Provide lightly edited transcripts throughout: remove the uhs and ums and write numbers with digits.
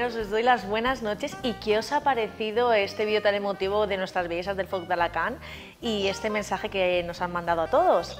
compañeros, os doy las buenas noches. ¿Y qué os ha parecido este vídeo tan emotivo de nuestras bellezas del Foc d'Alacant y este mensaje que nos han mandado a todos?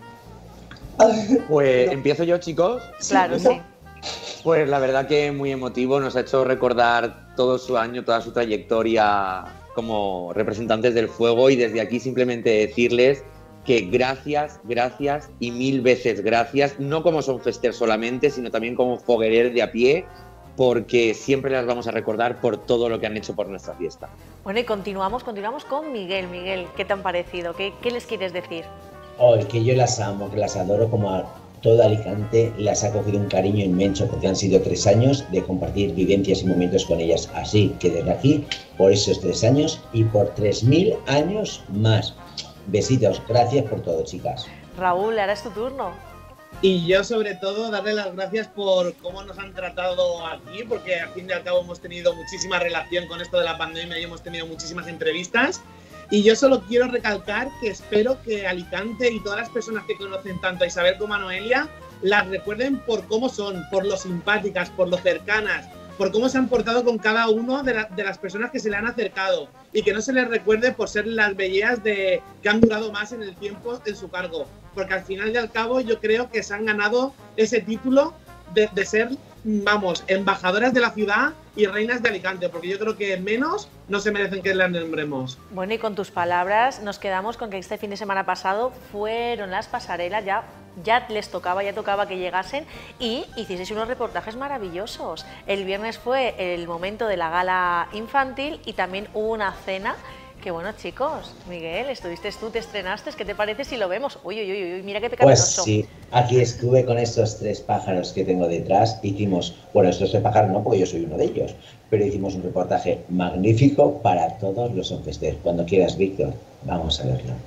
Pues empiezo yo, chicos. Claro, sí. Pues la verdad que muy emotivo, nos ha hecho recordar todo su año, toda su trayectoria como representantes del fuego, y desde aquí simplemente decirles que gracias, gracias y mil veces gracias, no como Sonfester solamente, sino también como foguerer de a pie, porque siempre las vamos a recordar por todo lo que han hecho por nuestra fiesta. Bueno, y continuamos con Miguel. Miguel, ¿qué te han parecido? ¿Qué les quieres decir? Oh, que yo las amo, que las adoro, como a todo Alicante las ha cogido un cariño inmenso, porque han sido 3 años de compartir vivencias y momentos con ellas. Así que desde aquí, por esos 3 años y por 3000 años más. Besitos, gracias por todo, chicas. Raúl, ahora es tu turno. Y yo, sobre todo, darle las gracias por cómo nos han tratado aquí, porque al fin y al cabo hemos tenido muchísima relación con esto de la pandemia y hemos tenido muchísimas entrevistas. Y yo solo quiero recalcar que espero que Alicante y todas las personas que conocen tanto a Isabel como a Noelia las recuerden por cómo son, por lo simpáticas, por lo cercanas, por cómo se han portado con cada uno de las personas que se le han acercado, y que no se les recuerde por ser las bellas que han durado más en el tiempo en su cargo, porque al final y al cabo yo creo que se han ganado ese título de ser, vamos, embajadoras de la ciudad y reinas de Alicante, porque yo creo que menos no se merecen que las nombremos. Bueno, y con tus palabras nos quedamos con que este fin de semana pasado fueron las pasarelas, ya les tocaba, ya tocaba que llegasen, y hicisteis unos reportajes maravillosos. El viernes fue el momento de la gala infantil y también hubo una cena. Que bueno, chicos, Miguel, estuviste tú, te estrenaste, ¿qué te parece si lo vemos? Uy, uy, uy, mira qué pecaminoso. Pues sí, aquí estuve con estos 3 pájaros que tengo detrás. Hicimos, bueno, estos 3 pájaros no, porque yo soy uno de ellos, pero hicimos un reportaje magnífico para todos los Sonfester. Cuando quieras, Víctor, vamos a verlo.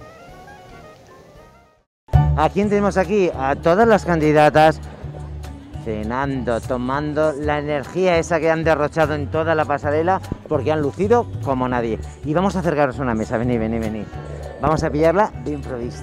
¿A quién tenemos aquí? A todas las candidatas cenando, tomando la energía esa que han derrochado en toda la pasarela, porque han lucido como nadie. Y vamos a acercaros a una mesa, venid. Vamos a pillarla de improviso.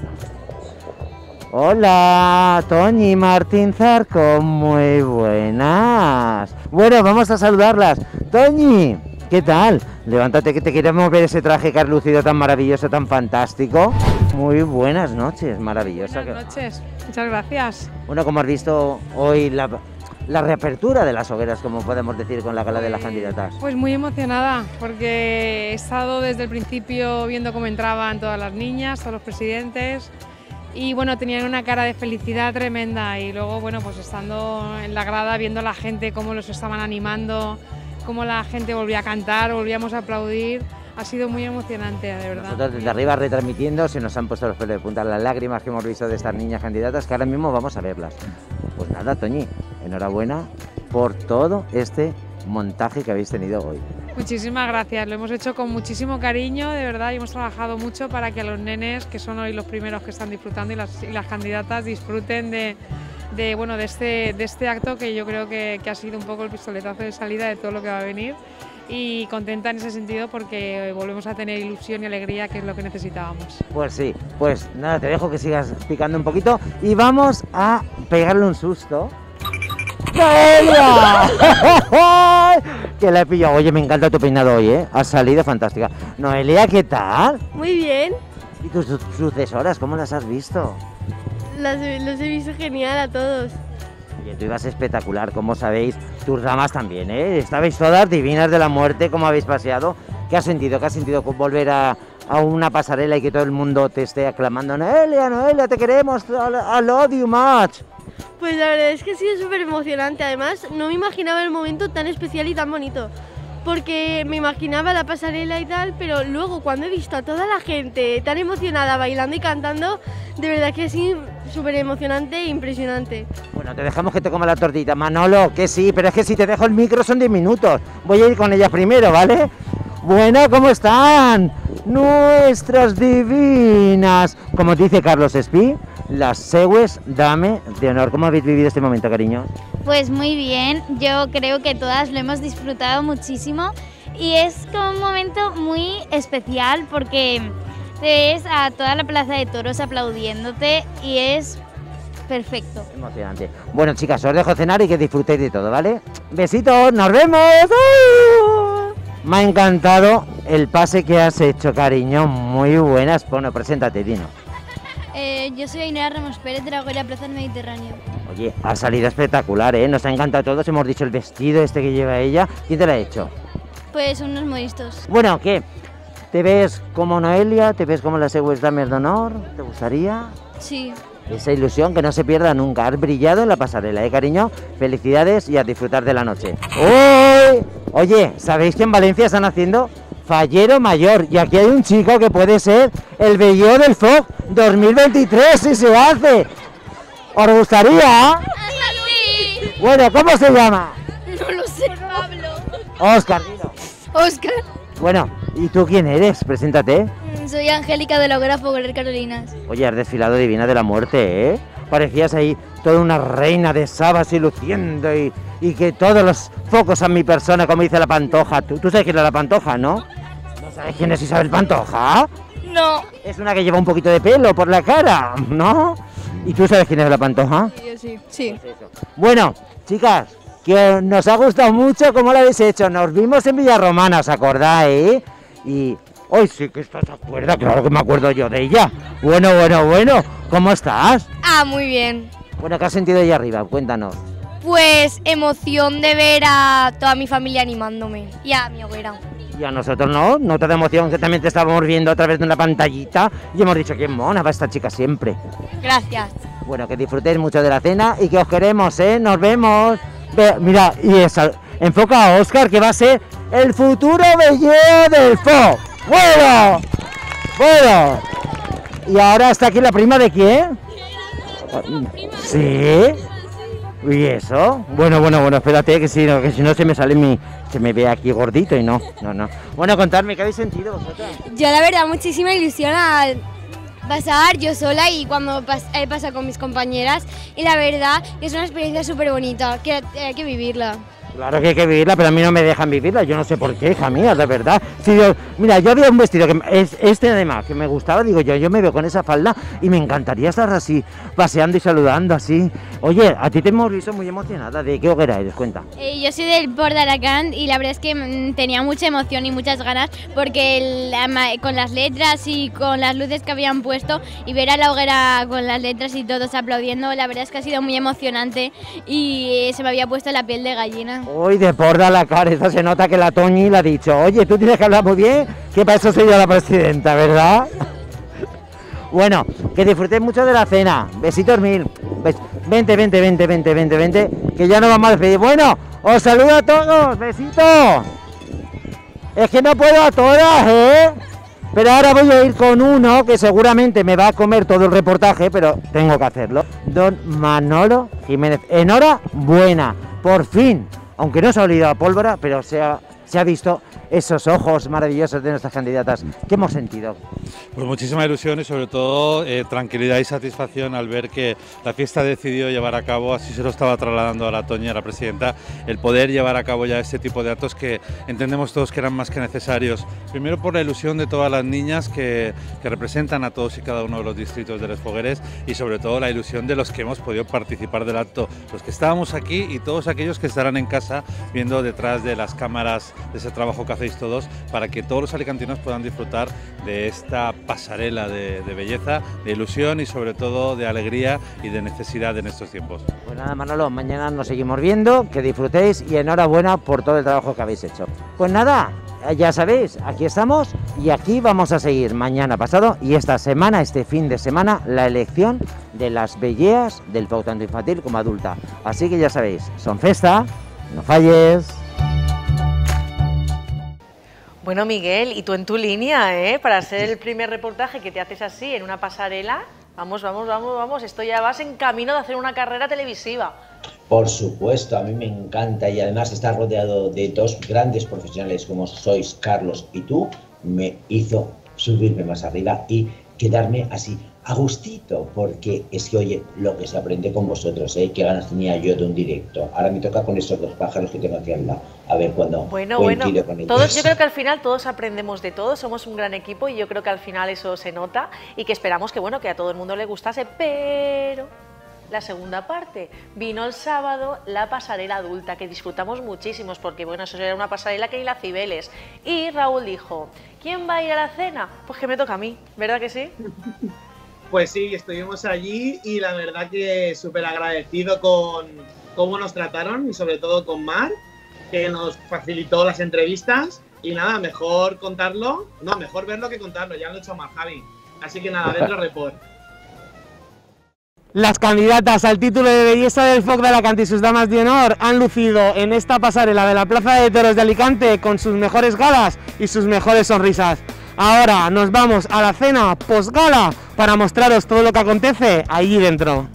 Hola, Toñi, Martín Zarco, muy buenas. Bueno, vamos a saludarlas. Toñi, ¿qué tal? Levántate que te queremos ver ese traje que has lucido tan maravilloso, tan fantástico. Muy buenas noches, maravillosa. Buenas noches, muchas gracias. Bueno, como has visto hoy la reapertura de las hogueras, como podemos decir, con la gala de las candidatas. Pues muy emocionada, porque he estado desde el principio viendo cómo entraban todas las niñas, todos los presidentes, y bueno, tenían una cara de felicidad tremenda, y luego, bueno, pues estando en la grada, viendo a la gente cómo los estaban animando, cómo la gente volvía a cantar, volvíamos a aplaudir. Ha sido muy emocionante, de verdad. Nosotros desde arriba retransmitiendo, se nos han puesto los pelos de punta, las lágrimas que hemos visto de estas niñas candidatas, que ahora mismo vamos a verlas. Pues nada, Toñi, enhorabuena por todo este montaje que habéis tenido hoy. Muchísimas gracias, lo hemos hecho con muchísimo cariño, de verdad, y hemos trabajado mucho para que los nenes, que son hoy los primeros que están disfrutando, y las candidatas disfruten de este acto, que yo creo que ha sido un poco el pistoletazo de salida de todo lo que va a venir. Y contenta en ese sentido, porque volvemos a tener ilusión y alegría, que es lo que necesitábamos. Pues sí, pues nada, te dejo que sigas picando un poquito y vamos a pegarle un susto. ¡Noelia! Que la he pillado. Oye, me encanta tu peinado hoy, ¿eh? Has salido fantástica. Noelia, ¿qué tal? Muy bien. ¿Y tus sucesoras, cómo las has visto? Los he visto genial a todos. Oye, tú ibas espectacular, como sabéis, tus damas también, ¿eh? Estabais todas divinas de la muerte, como habéis paseado. ¿Qué has sentido? ¿Qué has sentido con volver a una pasarela y que todo el mundo te esté aclamando? Noelia, Noelia, te queremos, I love you much. Pues la verdad es que ha sido súper emocionante. Además, no me imaginaba el momento tan especial y tan bonito, porque me imaginaba la pasarela y tal, pero luego cuando he visto a toda la gente tan emocionada bailando y cantando, de verdad que ha sido súper emocionante e impresionante. Bueno, te dejamos que te coma la tortita, Manolo, que sí, pero es que si te dejo el micro son 10 minutos. Voy a ir con ellas primero, ¿vale? Bueno, ¿cómo están? Nuestras divinas. Como dice Carlos Espí, las seues dame de honor. ¿Cómo habéis vivido este momento, cariño? Pues muy bien, yo creo que todas lo hemos disfrutado muchísimo y es como un momento muy especial, porque ves a toda la plaza de toros aplaudiéndote y es perfecto. Emocionante. Bueno, chicas, os dejo cenar y que disfrutéis de todo, ¿vale? Besitos, nos vemos. ¡Uh! Me ha encantado el pase que has hecho, cariño. Muy buenas. Bueno, preséntate, Dino. Yo soy Ainhoa Ramos Pérez de la Hoguera Plaza del Mediterráneo. Oye, ha salido espectacular, ¿eh? Nos ha encantado a todos. Hemos dicho el vestido este que lleva ella. ¿Quién te lo ha hecho? Pues unos modistos. Bueno, ¿qué? ¿Te ves como Noelia? ¿Te ves como la Segües Dames de Honor? ¿Te gustaría? Sí. Esa ilusión que no se pierda nunca. Has brillado en la pasarela, cariño? Felicidades y a disfrutar de la noche. ¡Uy! Oye, ¿sabéis que en Valencia están haciendo Fallero Mayor? Y aquí hay un chico que puede ser el Velleo del FOC 2023 si se hace. ¿Os gustaría? Sí. Bueno, ¿cómo se llama? No lo sé. Pablo. Óscar, dilo. Óscar. Bueno, ¿y tú quién eres? Preséntate. Soy Angélica de la Hoguera Foguerer Carolinas. Oye, has desfilado Divina de la Muerte, ¿eh? Parecías ahí toda una reina de Sabas y luciendo y que todos los focos a mi persona, como dice la Pantoja. ¿Tú sabes quién es la Pantoja, no? ¿No sabes quién es Isabel Pantoja? No. Es una que lleva un poquito de pelo por la cara, ¿no? ¿Y tú sabes quién es la Pantoja? Sí, sí. Pues eso. Bueno, chicas, que nos ha gustado mucho cómo lo habéis hecho. Nos vimos en Villarromana, ¿os acordáis? Y hoy sí que estás acuerda, claro que me acuerdo yo de ella. Bueno, ¿cómo estás? Ah, muy bien. Bueno, ¿qué has sentido ahí arriba? Cuéntanos. Pues emoción de ver a toda mi familia animándome y a mi hoguera. Y a nosotros no, nota de emoción que también te estábamos viendo a través de una pantallita y hemos dicho que mona va esta chica siempre. Gracias. Bueno, que disfrutéis mucho de la cena y que os queremos, ¿eh? Nos vemos. Mira, y esa, enfoca a Óscar, que va a ser el futuro Velleo del FOC. Bueno. ¿Y ahora está aquí la prima de quién? ¿Sí? ¿Y eso? Bueno, espérate, que si no se me sale se me ve aquí gordito y no. Bueno, contadme, ¿qué habéis sentido vosotros? Yo la verdad muchísima ilusión al pasar yo sola y cuando he pasado con mis compañeras y la verdad que es una experiencia súper bonita, que hay que vivirla. Claro que hay que vivirla, pero a mí no me dejan vivirla, yo no sé por qué, hija mía, de verdad. Si mira, yo había un vestido que es este además, que me gustaba, digo yo me veo con esa falda y me encantaría estar así, paseando y saludando así. Oye, a ti te hemos visto muy emocionada, ¿de qué hoguera eres? Cuenta. Yo soy del Port de Alacant y la verdad es que tenía mucha emoción y muchas ganas porque con las letras y con las luces que habían puesto y ver a la hoguera con las letras y todos aplaudiendo, la verdad es que ha sido muy emocionante y se me había puesto la piel de gallina. Uy, de por la cara, esta se nota que la Toñi le ha dicho, oye, tú tienes que hablar muy bien, que para eso soy yo la presidenta, ¿verdad? Bueno, que disfrutéis mucho de la cena, besitos mil, vente, que ya nos vamos a despedir. Bueno, os saludo a todos, besitos. Es que no puedo a todas, ¿eh? Pero ahora voy a ir con uno que seguramente me va a comer todo el reportaje, pero tengo que hacerlo. Don Manolo Jiménez, enhorabuena, por fin. Aunque no se ha olvidado la pólvora, pero se ha visto esos ojos maravillosos de nuestras candidatas. ¿Qué hemos sentido? Pues muchísima ilusión y sobre todo tranquilidad y satisfacción al ver que la fiesta decidió llevar a cabo, así se lo estaba trasladando a la Toñi, a la presidenta, el poder llevar a cabo ya este tipo de actos que entendemos todos que eran más que necesarios. Primero por la ilusión de todas las niñas que representan a todos y cada uno de los distritos de Les Fogueres y sobre todo la ilusión de los que hemos podido participar del acto, los que estábamos aquí y todos aquellos que estarán en casa viendo detrás de las cámaras de ese trabajo que hacéis todos para que todos los alicantinos puedan disfrutar de esta pasarela de belleza, de ilusión y sobre todo de alegría y de necesidad en estos tiempos. Pues nada, Manolo, mañana nos seguimos viendo, que disfrutéis y enhorabuena por todo el trabajo que habéis hecho. Pues nada, ya sabéis, aquí estamos y aquí vamos a seguir mañana, pasado y esta semana, este fin de semana, la elección de las belleas del FOC, tanto infantil como adulta. Así que ya sabéis, son festa, no falles. Bueno, Miguel, y tú en tu línea, ¿eh? Para ser el primer reportaje que te haces así en una pasarela, vamos, esto ya vas en camino de hacer una carrera televisiva. Por supuesto, a mí me encanta y además estar rodeado de dos grandes profesionales como sois Carlos y tú, me hizo subirme más arriba y quedarme así a gustito, porque es que, oye, lo que se aprende con vosotros, qué ganas tenía yo de un directo. Ahora me toca con esos dos pájaros que tengo aquí al lado, a ver cuándo coincido con ellos. Todos, yo creo que al final todos aprendemos de todo, somos un gran equipo y yo creo que al final eso se nota y que esperamos que, bueno, que a todo el mundo le gustase, pero la segunda parte. Vino el sábado la pasarela adulta, que disfrutamos muchísimos, porque bueno, eso era una pasarela que ni la Cibeles. Y Raúl dijo, ¿quién va a ir a la cena? Pues que me toca a mí, ¿verdad que sí? Pues sí, estuvimos allí y la verdad que súper agradecido con cómo nos trataron y sobre todo con Mar, que nos facilitó las entrevistas. Y nada, mejor contarlo, no, mejor verlo que contarlo, ya lo he hecho Mar, Javi. Así que nada, dentro report. Las candidatas al título de belleza del Foc de Alacant y sus damas de honor han lucido en esta pasarela de la Plaza de Toros de Alicante con sus mejores galas y sus mejores sonrisas. Ahora nos vamos a la cena post-gala para mostraros todo lo que acontece allí dentro.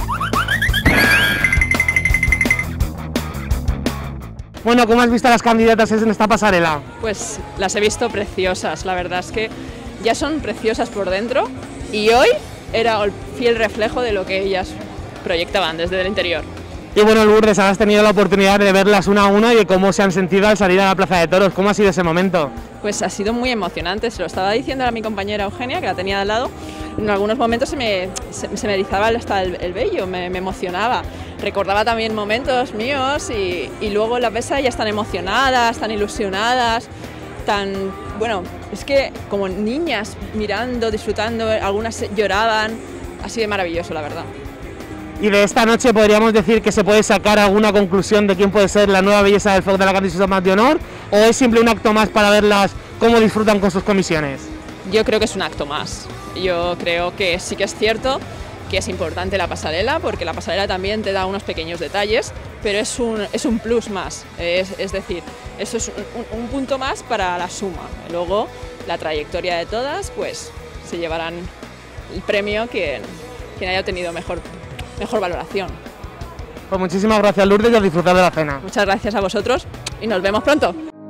Bueno, ¿cómo has visto a las candidatas en esta pasarela? Pues las he visto preciosas, la verdad es que ya son preciosas por dentro y hoy era el fiel reflejo de lo que ellas proyectaban desde el interior. Y bueno, Lourdes, has tenido la oportunidad de verlas una a una y de cómo se han sentido al salir a la Plaza de Toros. ¿Cómo ha sido ese momento? Pues ha sido muy emocionante, se lo estaba diciendo a mi compañera Eugenia, que la tenía al lado. En algunos momentos se me erizaba hasta el vello, me emocionaba. Recordaba también momentos míos y luego las ves a ellas tan emocionadas, tan ilusionadas, bueno, es que como niñas mirando, disfrutando, algunas lloraban, ha sido maravilloso, la verdad. Y de esta noche podríamos decir que se puede sacar alguna conclusión de quién puede ser la nueva belleza del Foc de Alacant y sus damas de honor, o es simple un acto más para verlas cómo disfrutan con sus comisiones. Yo creo que es un acto más. Yo creo que sí que es cierto que es importante la pasarela, porque la pasarela también te da unos pequeños detalles, pero es un plus más, es decir, eso es un punto más para la suma. Luego, la trayectoria de todas, pues se llevarán el premio quien haya tenido mejor valoración. Pues muchísimas gracias, Lourdes, y a disfrutar de la cena. Muchas gracias a vosotros y nos vemos pronto.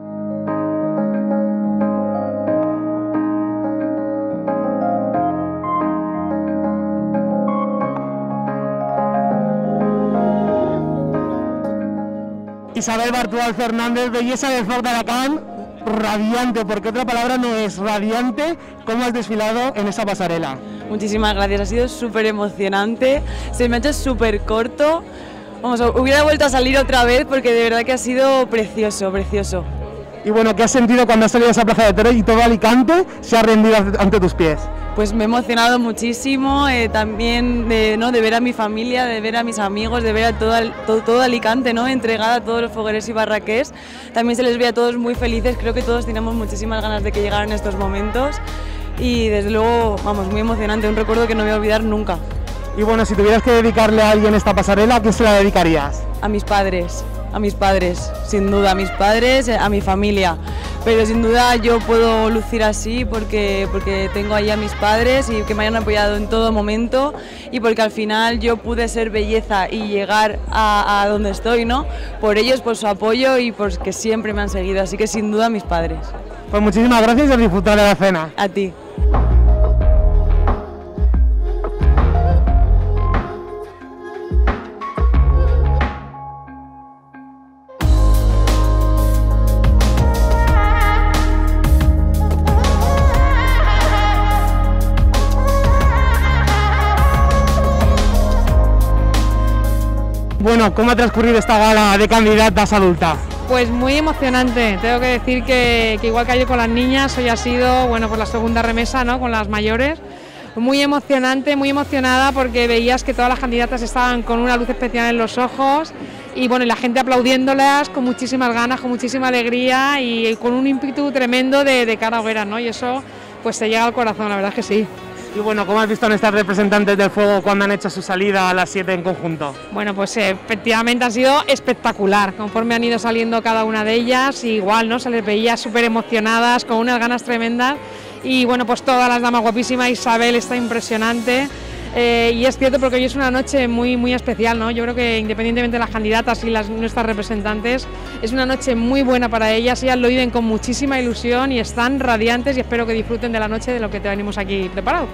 Isabel Bartual Fernández, belleza del Foc de Alacant, radiante, porque otra palabra no es radiante. ¿Cómo has desfilado en esa pasarela? Muchísimas gracias, ha sido súper emocionante, se me ha hecho súper corto. Vamos, hubiera vuelto a salir otra vez porque de verdad que ha sido precioso, precioso. Y bueno, ¿qué has sentido cuando has salido a esa Plaza de Toros y todo Alicante se ha rendido ante tus pies? Pues me he emocionado muchísimo, también de ver a mi familia, de ver a mis amigos, de ver a todo Alicante, ¿no? Entregada a todos los fogueres y barraqués. También se les ve a todos muy felices, creo que todos tenemos muchísimas ganas de que llegaran estos momentos y desde luego, vamos, muy emocionante, un recuerdo que no voy a olvidar nunca. Y bueno, si tuvieras que dedicarle a alguien esta pasarela, ¿a quién se la dedicarías? A mis padres, sin duda, a mis padres, a mi familia. Pero sin duda yo puedo lucir así porque tengo ahí a mis padres y que me hayan apoyado en todo momento y porque al final yo pude ser belleza y llegar a donde estoy, ¿no? Por ellos, por su apoyo y porque siempre me han seguido, así que sin duda mis padres. Pues muchísimas gracias y a disfrutar de la cena. A ti. Bueno, ¿cómo ha transcurrido esta gala de candidatas adultas? Pues muy emocionante, tengo que decir que igual que ayer con las niñas, hoy ha sido, bueno, pues la segunda remesa, ¿no?, con las mayores. Muy emocionante, muy emocionada porque veías que todas las candidatas estaban con una luz especial en los ojos y bueno, y la gente aplaudiéndolas con muchísimas ganas, con muchísima alegría y con un ímpetu tremendo de cara a hogueras, ¿no? Y eso pues te llega al corazón, la verdad es que sí. Y bueno, ¿cómo has visto a estas representantes del fuego cuando han hecho su salida a las 7 en conjunto? Bueno, pues efectivamente ha sido espectacular, conforme han ido saliendo cada una de ellas, igual, ¿no? Se les veía súper emocionadas, con unas ganas tremendas, y bueno, pues todas las damas guapísimas, Isabel está impresionante, y es cierto porque hoy es una noche muy, muy especial, ¿no? Yo creo que independientemente de las candidatas y nuestras representantes, es una noche muy buena para ellas lo viven con muchísima ilusión y están radiantes y espero que disfruten de la noche de lo que tenemos aquí preparado.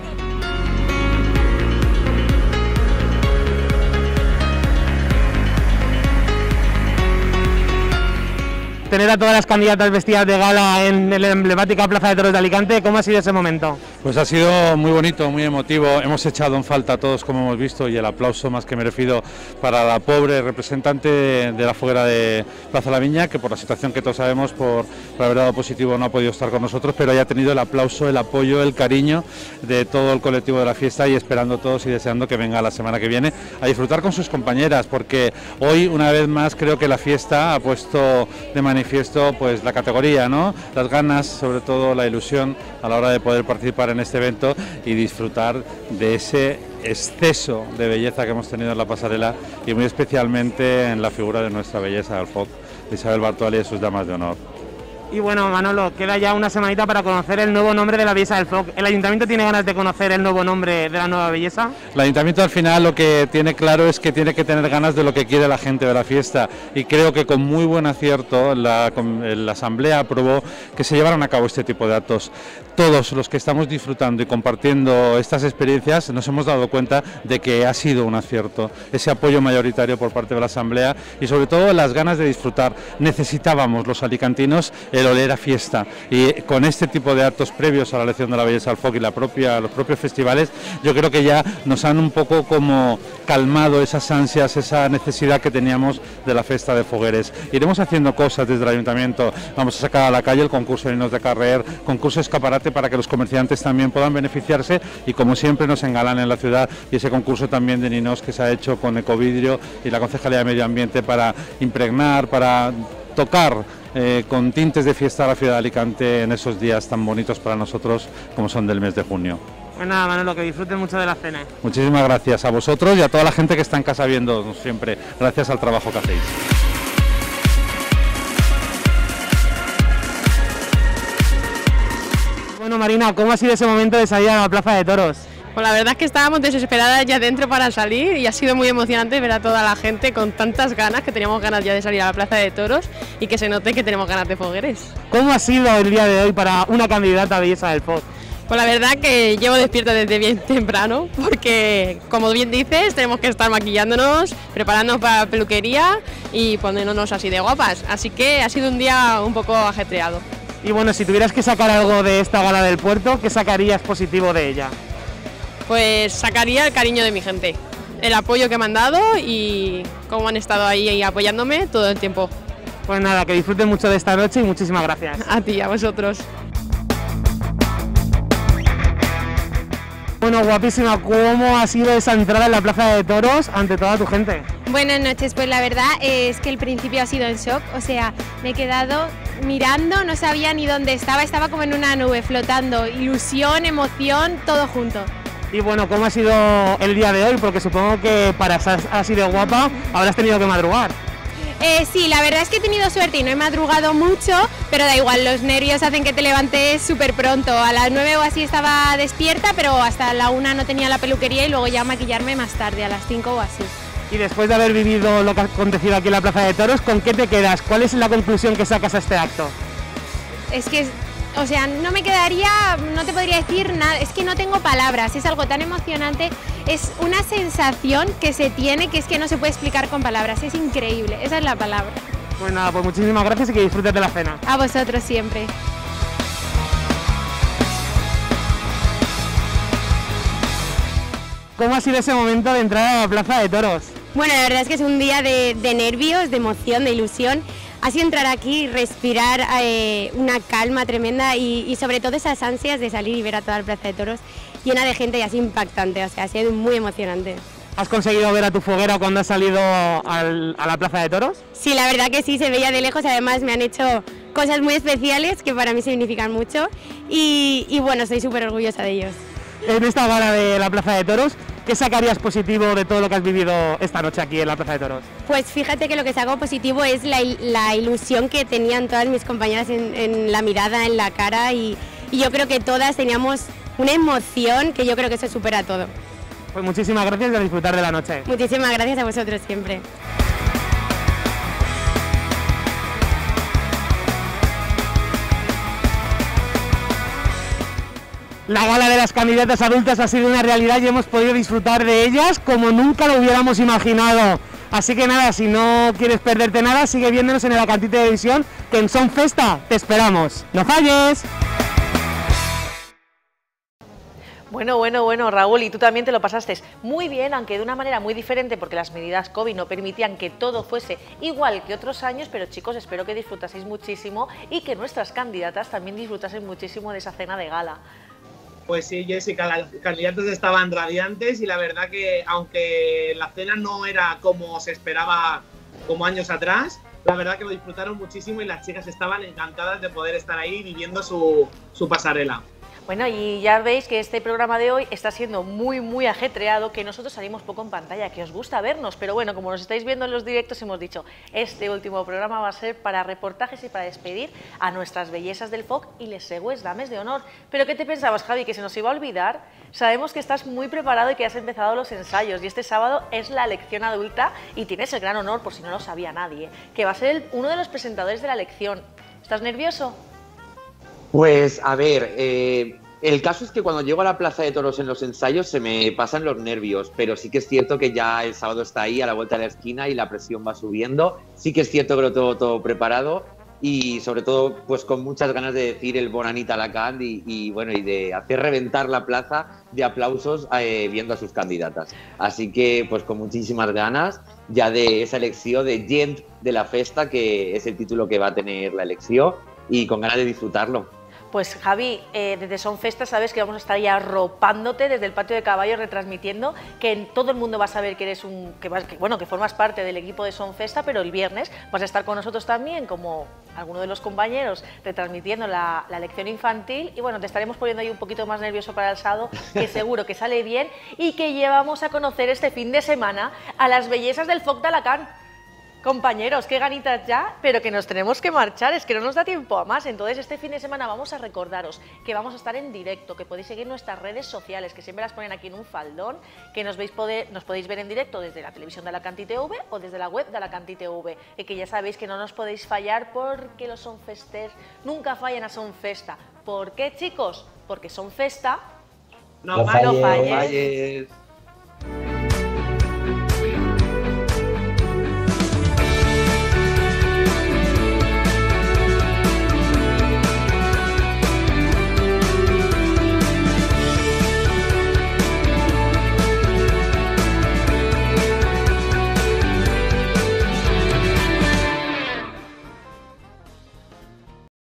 Tener a todas las candidatas vestidas de gala en la emblemática Plaza de Toros de Alicante, ¿cómo ha sido ese momento? Pues ha sido muy bonito, muy emotivo. Hemos echado en falta a todos, como hemos visto, y el aplauso más que merecido para la pobre representante de la foguera de Plaza La Viña, que por la situación que todos sabemos, por haber dado positivo, no ha podido estar con nosotros, pero haya tenido el aplauso, el apoyo, el cariño de todo el colectivo de la fiesta, y esperando todos y deseando que venga la semana que viene a disfrutar con sus compañeras, porque hoy, una vez más, creo que la fiesta ha puesto de manifiesto pues la categoría, ¿no? Las ganas, sobre todo la ilusión a la hora de poder participar en este evento y disfrutar de ese exceso de belleza que hemos tenido en la pasarela, y muy especialmente en la figura de nuestra belleza del FOC, de Isabel Bartoli y sus damas de honor. Y bueno, Manolo, queda ya una semanita para conocer el nuevo nombre de la belleza del FOC. ¿El Ayuntamiento tiene ganas de conocer el nuevo nombre de la nueva belleza? El Ayuntamiento al final lo que tiene claro es que tiene que tener ganas de lo que quiere la gente de la fiesta, y creo que con muy buen acierto la Asamblea aprobó que se llevaran a cabo este tipo de actos. Todos los que estamos disfrutando y compartiendo estas experiencias nos hemos dado cuenta de que ha sido un acierto ese apoyo mayoritario por parte de la Asamblea, y sobre todo las ganas de disfrutar. Necesitábamos los alicantinos el oler a fiesta, y con este tipo de actos previos a la elección de la belleza del FOC y los propios festivales, yo creo que ya nos han un poco como calmado esas ansias, esa necesidad que teníamos de la fiesta de Fogueres. Iremos haciendo cosas desde el Ayuntamiento, vamos a sacar a la calle el concurso de Ninos de Carrer, concurso escaparate para que los comerciantes también puedan beneficiarse, y como siempre nos engalanen la ciudad, y ese concurso también de Ninos que se ha hecho con Ecovidrio y la Concejalía de Medio Ambiente para impregnar, para tocar con tintes de fiesta a la ciudad de Alicante en esos días tan bonitos para nosotros como son del mes de junio. Pues nada, Manolo, que disfruten mucho de la cena. Muchísimas gracias a vosotros y a toda la gente que está en casa viendo siempre, gracias al trabajo que hacéis. Bueno, Marina, ¿cómo ha sido ese momento de salir a la Plaza de Toros? Pues la verdad es que estábamos desesperadas ya dentro para salir, y ha sido muy emocionante ver a toda la gente con tantas ganas, que teníamos ganas ya de salir a la Plaza de Toros, y que se note que tenemos ganas de Fogueres. ¿Cómo ha sido el día de hoy para una candidata a belleza del FOC? Pues la verdad que llevo despierta desde bien temprano, porque como bien dices, tenemos que estar maquillándonos, preparándonos para la peluquería y poniéndonos así de guapas, así que ha sido un día un poco ajetreado. Y bueno, si tuvieras que sacar algo de esta gala del puerto, ¿qué sacarías positivo de ella? Pues sacaría el cariño de mi gente, el apoyo que me han dado y cómo han estado ahí apoyándome todo el tiempo. Pues nada, que disfruten mucho de esta noche y muchísimas gracias. A ti, a vosotros. Bueno, guapísima, ¿cómo ha sido esa entrada en la Plaza de Toros ante toda tu gente? Buenas noches, pues la verdad es que el principio ha sido en shock, o sea, me he quedado mirando, no sabía ni dónde estaba como en una nube flotando, ilusión, emoción, todo junto. Y bueno, ¿cómo ha sido el día de hoy? Porque supongo que para ser así de guapa habrás tenido que madrugar. Sí, la verdad es que he tenido suerte y no he madrugado mucho, pero da igual, los nervios hacen que te levantes súper pronto. A las 9 o así estaba despierta, pero hasta la 1 no tenía la peluquería y luego ya maquillarme más tarde, a las 5 o así. Y después de haber vivido lo que ha acontecido aquí en la Plaza de Toros, ¿con qué te quedas? ¿Cuál es la conclusión que sacas a este acto? Es que, o sea, no me quedaría, no te podría decir nada, es que no tengo palabras, es algo tan emocionante, es una sensación que se tiene que es que no se puede explicar con palabras, es increíble, esa es la palabra. Pues nada, pues muchísimas gracias y que disfrutes de la cena. A vosotros siempre. ¿Cómo ha sido ese momento de entrar a la Plaza de Toros? Bueno, la verdad es que es un día de nervios, de emoción, de ilusión. Ha sido entrar aquí, respirar una calma tremenda y sobre todo esas ansias de salir y ver a toda la Plaza de Toros llena de gente y así impactante, o sea, ha sido muy emocionante. ¿Has conseguido ver a tu foguera cuando has salido a la Plaza de Toros? Sí, la verdad que sí, se veía de lejos, además me han hecho cosas muy especiales que para mí significan mucho y bueno, estoy súper orgullosa de ellos. En esta gala de la Plaza de Toros, ¿qué sacarías positivo de todo lo que has vivido esta noche aquí en la Plaza de Toros? Pues fíjate que lo que saco positivo es la ilusión que tenían todas mis compañeras en la mirada, en la cara y yo creo que todas teníamos una emoción que yo creo que eso supera todo. Pues muchísimas gracias y a disfrutar de la noche. Muchísimas gracias a vosotros siempre. La gala de las candidatas adultas ha sido una realidad y hemos podido disfrutar de ellas como nunca lo hubiéramos imaginado. Así que nada, si no quieres perderte nada, sigue viéndonos en el Alicante Televisión, que en Son Festa te esperamos. ¡No falles! Bueno, Raúl, y tú también te lo pasaste muy bien, aunque de una manera muy diferente, porque las medidas COVID no permitían que todo fuese igual que otros años, pero chicos, espero que disfrutaseis muchísimo y que nuestras candidatas también disfrutasen muchísimo de esa cena de gala. Pues sí, Jessica, las candidatas estaban radiantes y la verdad que, aunque la cena no era como se esperaba como años atrás, la verdad que lo disfrutaron muchísimo y las chicas estaban encantadas de poder estar ahí viviendo su pasarela. Bueno, y ya veis que este programa de hoy está siendo muy ajetreado, que nosotros salimos poco en pantalla, que os gusta vernos, pero bueno, como nos estáis viendo en los directos, hemos dicho, este último programa va a ser para reportajes y para despedir a nuestras bellezas del FOC y les segües dames de honor. Pero ¿qué te pensabas, Javi, que se nos iba a olvidar? Sabemos que estás muy preparado y que has empezado los ensayos, y este sábado es la elección adulta y tienes el gran honor, por si no lo sabía nadie, que va a ser uno de los presentadores de la elección. ¿Estás nervioso? Pues a ver, el caso es que cuando llego a la Plaza de Toros en los ensayos se me pasan los nervios, pero sí que es cierto que ya el sábado está ahí a la vuelta de la esquina y la presión va subiendo. Sí que es cierto que lo tengo todo preparado y sobre todo pues con muchas ganas de decir el Bona nit a Alacant y bueno, y de hacer reventar la plaza de aplausos viendo a sus candidatas. Así que pues con muchísimas ganas ya de esa elección de Gent de la Festa, que es el título que va a tener la elección, y con ganas de disfrutarlo. Pues Javi, desde Son Festa sabes que vamos a estar ya arropándote desde el patio de caballos, retransmitiendo, que todo el mundo va a saber que eres que formas parte del equipo de Son Festa, pero el viernes vas a estar con nosotros también, como alguno de los compañeros, retransmitiendo la lección infantil, y bueno, te estaremos poniendo ahí un poquito más nervioso para el sábado, que seguro que sale bien, y que llevamos a conocer este fin de semana a las bellezas del FOC de Alacant. Compañeros, qué ganitas ya, pero que nos tenemos que marchar, es que no nos da tiempo a más. Entonces este fin de semana vamos a recordaros que vamos a estar en directo, que podéis seguir nuestras redes sociales, que siempre las ponen aquí en un faldón, que nos podéis ver en directo desde la televisión de Alacant TV o desde la web de Alacant TV, y que ya sabéis que no nos podéis fallar porque los sonfesters nunca fallan a Son Festa. ¿Por qué, chicos? Porque Son Festa no falles. falles.